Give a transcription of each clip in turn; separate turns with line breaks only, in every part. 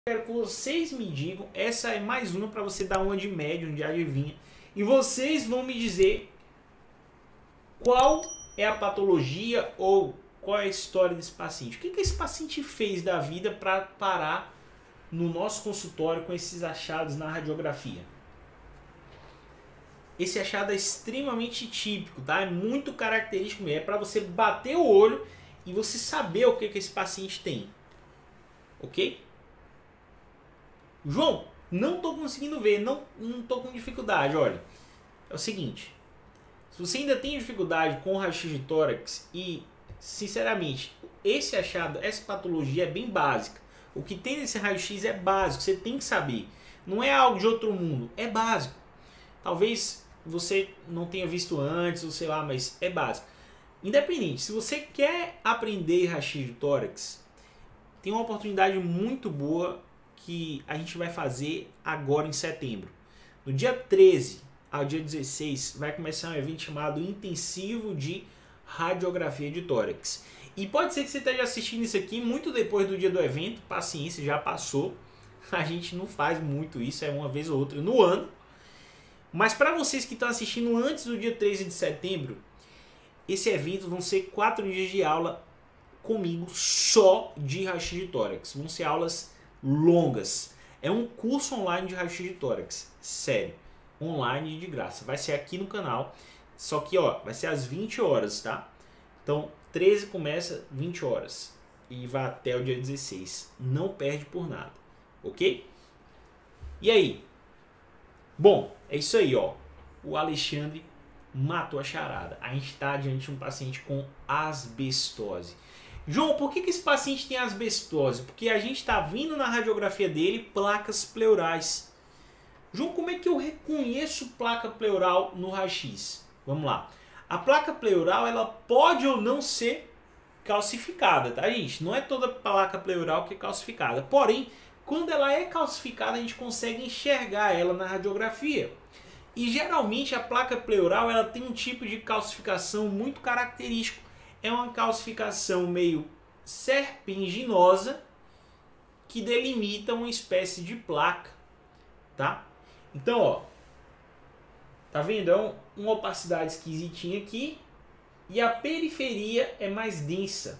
Quero que vocês me digam, essa é mais uma para você dar uma de médium, de adivinha, e vocês vão me dizer qual é a patologia ou qual é a história desse paciente. O que esse paciente fez da vida para parar no nosso consultório com esses achados na radiografia? Esse achado é extremamente típico, tá? É muito característico mesmo. É para você bater o olho e você saber o que esse paciente tem. Ok? João, não estou conseguindo ver, não estou com dificuldade. Olha, é o seguinte. Se você ainda tem dificuldade com o raio-x de tórax e, sinceramente, esse achado, essa patologia é bem básica. O que tem nesse raio-x é básico, você tem que saber. Não é algo de outro mundo, é básico. Talvez você não tenha visto antes, ou sei lá, mas é básico. Independente, se você quer aprender raio-x de tórax, tem uma oportunidade muito boa que a gente vai fazer agora em setembro. No dia 13 ao dia 16 vai começar um evento chamado Intensivo de Radiografia de Tórax. E pode ser que você esteja assistindo isso aqui muito depois do dia do evento, paciência, já passou. A gente não faz muito isso, é uma vez ou outra no ano. Mas para vocês que estão assistindo antes do dia 13 de setembro, esse evento vão ser 4 dias de aula comigo só de raio-x de tórax. Vão ser aulas longas. É um curso online de raio-x de tórax. Sério. Online e de graça. Vai ser aqui no canal. Só que ó, vai ser às 20 horas, tá? Então 13 começa 20 horas. E vai até o dia 16. Não perde por nada. Ok? E aí? Bom, é isso aí, ó. O Alexandre matou a charada. A gente está diante de um paciente com asbestose. João, por que esse paciente tem asbestose? Porque a gente está vendo na radiografia dele placas pleurais. João, como é que eu reconheço placa pleural no raio-x? Vamos lá. A placa pleural, ela pode ou não ser calcificada, tá, gente? Não é toda placa pleural que é calcificada. Porém, quando ela é calcificada, a gente consegue enxergar ela na radiografia. E geralmente a placa pleural, ela tem um tipo de calcificação muito característico. É uma calcificação meio serpinginosa que delimita uma espécie de placa, tá? Então, ó, tá vendo? É uma opacidade esquisitinha aqui e a periferia é mais densa.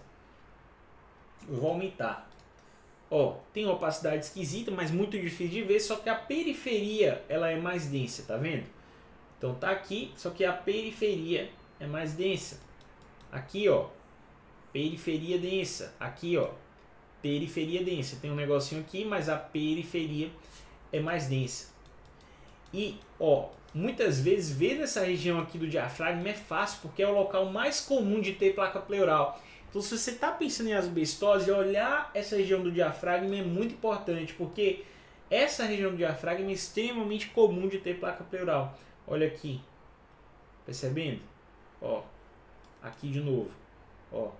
Eu vou aumentar. Ó, tem uma opacidade esquisita, mas muito difícil de ver, só que a periferia ela é mais densa, tá vendo? Então tá aqui, só que a periferia é mais densa. Aqui, ó, periferia densa. Aqui, ó, periferia densa. Tem um negocinho aqui, mas a periferia é mais densa. E, ó, muitas vezes ver nessa região aqui do diafragma é fácil, porque é o local mais comum de ter placa pleural. Então, se você está pensando em asbestose, olhar essa região do diafragma é muito importante, porque essa região do diafragma é extremamente comum de ter placa pleural. Olha aqui, percebendo? Ó. Aqui de novo, ó,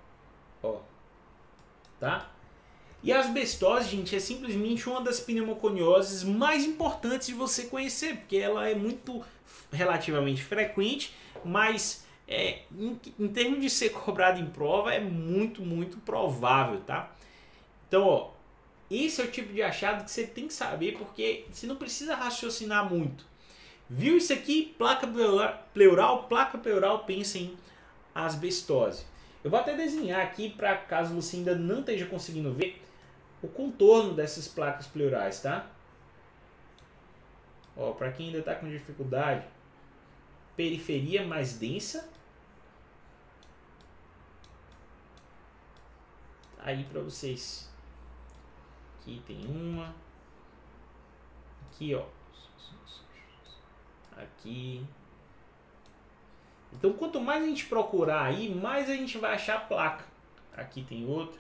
tá? E a asbestose, gente, é simplesmente uma das pneumoconioses mais importantes de você conhecer, porque ela é muito relativamente frequente, mas em termos de ser cobrada em prova, é muito provável, tá? Então, ó, esse é o tipo de achado que você tem que saber, porque você não precisa raciocinar muito. Viu isso aqui? Placa pleural, pensa em asbestose. Eu vou até desenhar aqui para caso você ainda não esteja conseguindo ver o contorno dessas placas pleurais, tá? Ó, para quem ainda está com dificuldade, periferia mais densa. Aí para vocês. Aqui tem uma. Aqui, ó. Aqui. Então, quanto mais a gente procurar aí, mais a gente vai achar a placa. Aqui tem outra.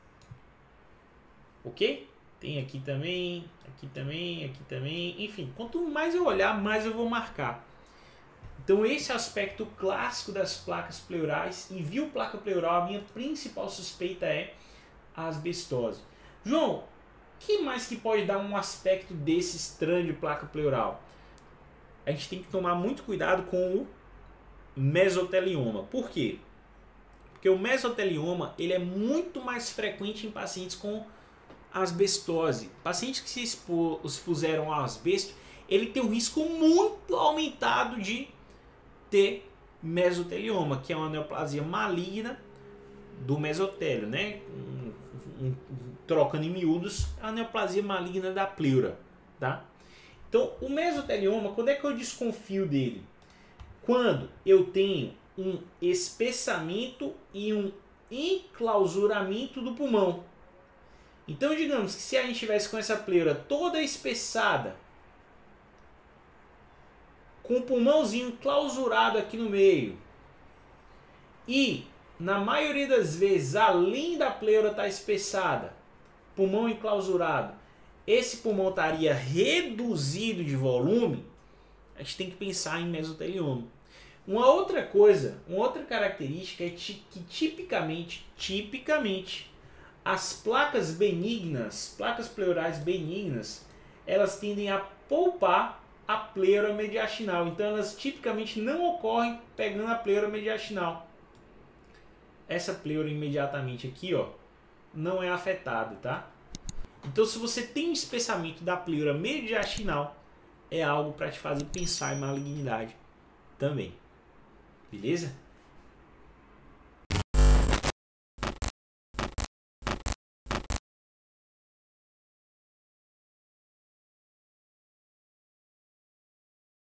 Ok? Tem aqui também, aqui também, aqui também. Enfim, quanto mais eu olhar, mais eu vou marcar. Então, esse é o aspecto clássico das placas pleurais. E viu placa pleural, a minha principal suspeita é a asbestose. João, o que mais que pode dar um aspecto desse estranho de placa pleural? A gente tem que tomar muito cuidado com o mesotelioma. Por quê? Porque o mesotelioma ele é muito mais frequente em pacientes com asbestose. Pacientes que se expuseram ao asbesto, ele tem um risco muito aumentado de ter mesotelioma, que é uma neoplasia maligna do mesotélio, né? Trocando em miúdos, a neoplasia maligna da pleura, tá? Então, o mesotelioma, quando é que eu desconfio dele? Quando eu tenho um espessamento e um enclausuramento do pulmão. Então, digamos que se a gente tivesse com essa pleura toda espessada, com o pulmãozinho clausurado aqui no meio, e na maioria das vezes, além da pleura estar espessada, pulmão enclausurado, esse pulmão estaria reduzido de volume, a gente tem que pensar em mesotelioma. Uma outra coisa, uma outra característica é que tipicamente, as placas benignas, placas pleurais benignas, elas tendem a poupar a pleura mediastinal. Então elas tipicamente não ocorrem pegando a pleura mediastinal. Essa pleura imediatamente aqui, ó, não é afetada, tá? Então se você tem um espessamento da pleura mediastinal, é algo para te fazer pensar em malignidade também. Beleza?